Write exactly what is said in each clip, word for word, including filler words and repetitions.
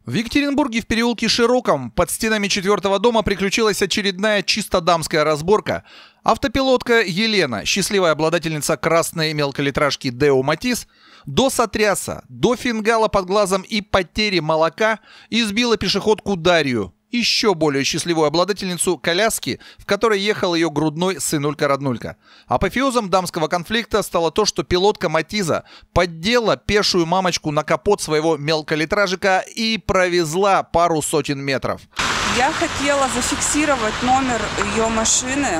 В Екатеринбурге в переулке Широком под стенами четвертого дома приключилась очередная чисто дамская разборка. Автопилотка Елена, счастливая обладательница красной мелколитражки Део Матис, до сотряса, до фингала под глазом и потери молока избила пешеходку Дарью, еще более счастливую обладательницу коляски, в которой ехал ее грудной сынулька-роднулька. Апофеозом дамского конфликта стало то, что пилотка Матиза поддела пешую мамочку на капот своего мелколитражика и провезла пару сотен метров. Я хотела зафиксировать номер ее машины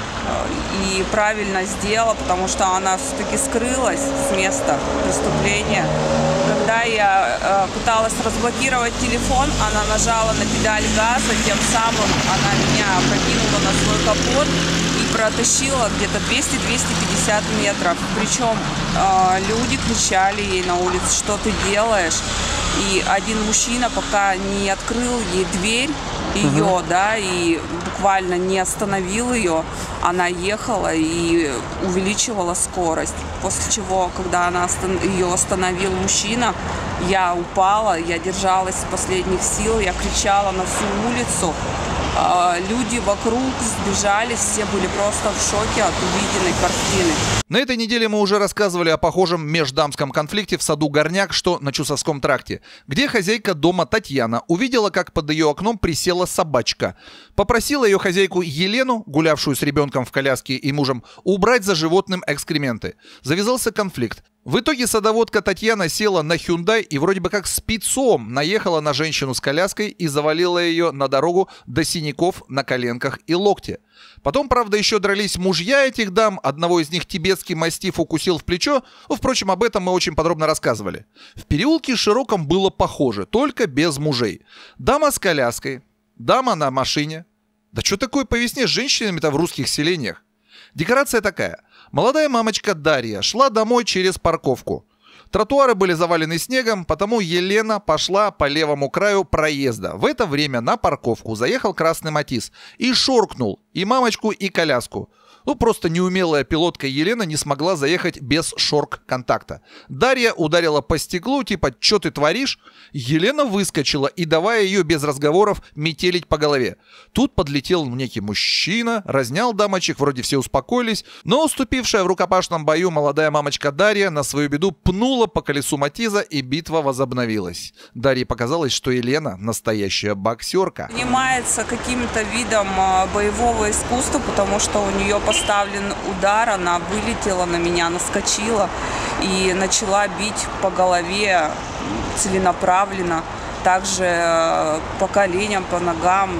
и правильно сделала, потому что она все-таки скрылась с места преступления. Когда я э, пыталась разблокировать телефон, она нажала на педаль газа, тем самым она меня опрокинула на свой капот и протащила где-то двести — двести пятьдесят метров. Причем э, люди кричали ей на улице: что ты делаешь? И один мужчина пока не открыл ей дверь ее, угу. да, и буквально не остановил ее, она ехала и увеличивала скорость. После чего, когда она остан... ее остановил мужчина, я упала, я держалась с последних сил, я кричала на всю улицу. Люди вокруг сбежались, все были просто в шоке от увиденной картины. На этой неделе мы уже рассказывали о похожем междамском конфликте в саду Горняк, что на Чусовском тракте, где хозяйка дома Татьяна увидела, как под ее окном присела собачка. Попросила ее хозяйку Елену, гулявшую с ребенком в коляске и мужем, убрать за животным экскременты. Завязался конфликт. В итоге садоводка Татьяна села на Hyundai и вроде бы как спецом наехала на женщину с коляской и завалила ее на дорогу до синяков на коленках и локте. Потом, правда, еще дрались мужья этих дам, одного из них тибетский мастиф укусил в плечо, ну, впрочем, об этом мы очень подробно рассказывали. В переулке Широком было похоже, только без мужей. Дама с коляской, дама на машине. Да что такое по весне с женщинами-то в русских селениях? Декорация такая. Молодая мамочка Дарья шла домой через парковку. Тротуары были завалены снегом, потому Елена пошла по левому краю проезда. В это время на парковку заехал красный Матис и шоркнул и мамочку, и коляску. Ну, просто неумелая пилотка Елена не смогла заехать без шорк-контакта. Дарья ударила по стеклу, типа «Чё ты творишь?». Елена выскочила и, давая ее без разговоров, метелить по голове. Тут подлетел некий мужчина, разнял дамочек, вроде все успокоились, но уступившая в рукопашном бою молодая мамочка Дарья на свою беду пнула по колесу Матиза, и битва возобновилась. Дарье показалось, что Елена настоящая боксерка. Занимается каким-то видом боевого искусства, потому что у нее поставлен удар, она вылетела на меня, наскочила и начала бить по голове целенаправленно, также по коленям, по ногам.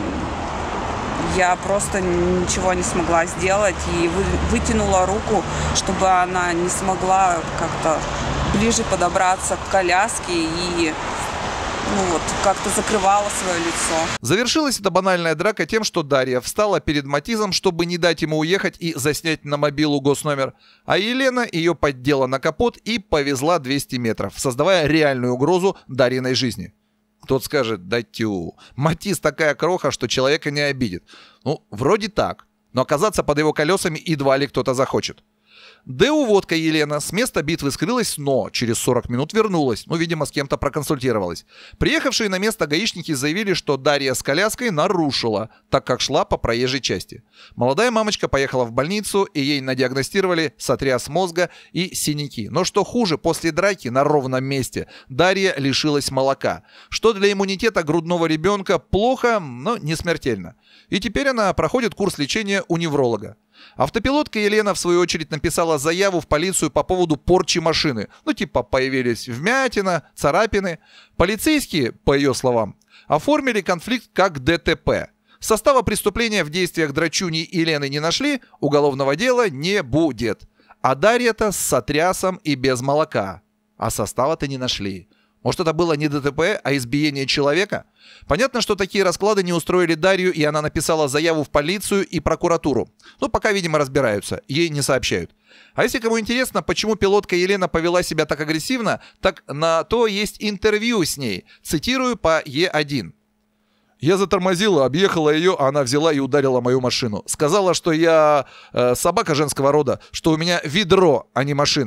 Я просто ничего не смогла сделать и вытянула руку, чтобы она не смогла как-то ближе подобраться к коляске и ну вот, как-то закрывала свое лицо. Завершилась эта банальная драка тем, что Дарья встала перед Матизом, чтобы не дать ему уехать и заснять на мобилу госномер, а Елена ее поддела на капот и повезла двести метров, создавая реальную угрозу Дарьиной жизни. Кто-то скажет: да тю, Матиз такая кроха, что человека не обидит. Ну, вроде так, но оказаться под его колесами едва ли кто-то захочет. Деу-водка Елена с места битвы скрылась, но через сорок минут вернулась. Ну, видимо, с кем-то проконсультировалась. Приехавшие на место гаишники заявили, что Дарья с коляской нарушила, так как шла по проезжей части. Молодая мамочка поехала в больницу, и ей надиагностировали сотряс мозга и синяки. Но что хуже, после драки на ровном месте Дарья лишилась молока, что для иммунитета грудного ребенка плохо, но не смертельно. И теперь она проходит курс лечения у невролога. Автопилотка Елена, в свою очередь, написала заяву в полицию по поводу порчи машины. Ну, типа, появились вмятина, царапины. Полицейские, по ее словам, оформили конфликт как ДТП. Состава преступления в действиях драчуни Елены не нашли, уголовного дела не будет. А Дарья-то с сотрясом и без молока. А состава-то не нашли. Может, это было не ДТП, а избиение человека? Понятно, что такие расклады не устроили Дарью, и она написала заяву в полицию и прокуратуру. Ну, пока, видимо, разбираются, ей не сообщают. А если кому интересно, почему пилотка Елена повела себя так агрессивно, так на то есть интервью с ней. Цитирую по Е один. Я затормозила, объехала ее, а она взяла и ударила мою машину. Сказала, что я э, собака женского рода, что у меня ведро, а не машина.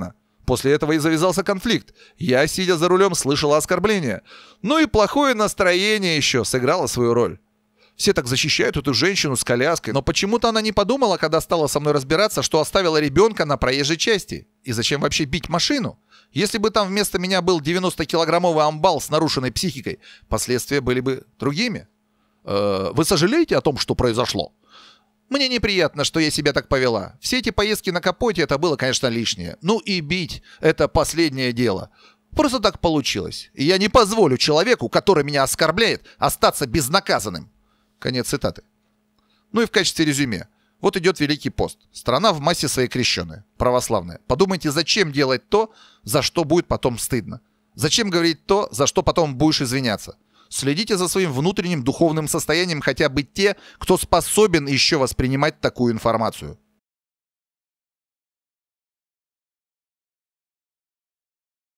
После этого и завязался конфликт. Я, сидя за рулем, слышала оскорбления. Ну и плохое настроение еще сыграло свою роль. Все так защищают эту женщину с коляской, но почему-то она не подумала, когда стала со мной разбираться, что оставила ребенка на проезжей части. И зачем вообще бить машину? Если бы там вместо меня был девяностокилограммовый амбал с нарушенной психикой, последствия были бы другими. Э, вы сожалеете о том, что произошло? Мне неприятно, что я себя так повела. Все эти поездки на капоте, это было, конечно, лишнее. Ну и бить – это последнее дело. Просто так получилось. И я не позволю человеку, который меня оскорбляет, остаться безнаказанным. Конец цитаты. Ну и в качестве резюме. Вот идет Великий пост. Страна в массе своей крещеная, православная. Подумайте, зачем делать то, за что будет потом стыдно? Зачем говорить то, за что потом будешь извиняться? Следите за своим внутренним духовным состоянием хотя бы те, кто способен еще воспринимать такую информацию.